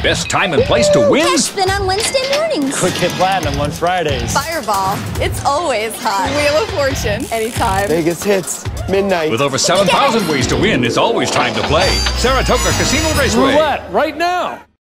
Best time and place to win? Cash spin on Wednesday mornings. Quick Hit Platinum on Fridays. Fireball, it's always hot. Wheel of Fortune, anytime. Vegas Hits, midnight. With over 7,000 ways to win, it's always time to play. Saratoga Casino and Raceway. Roulette, right now.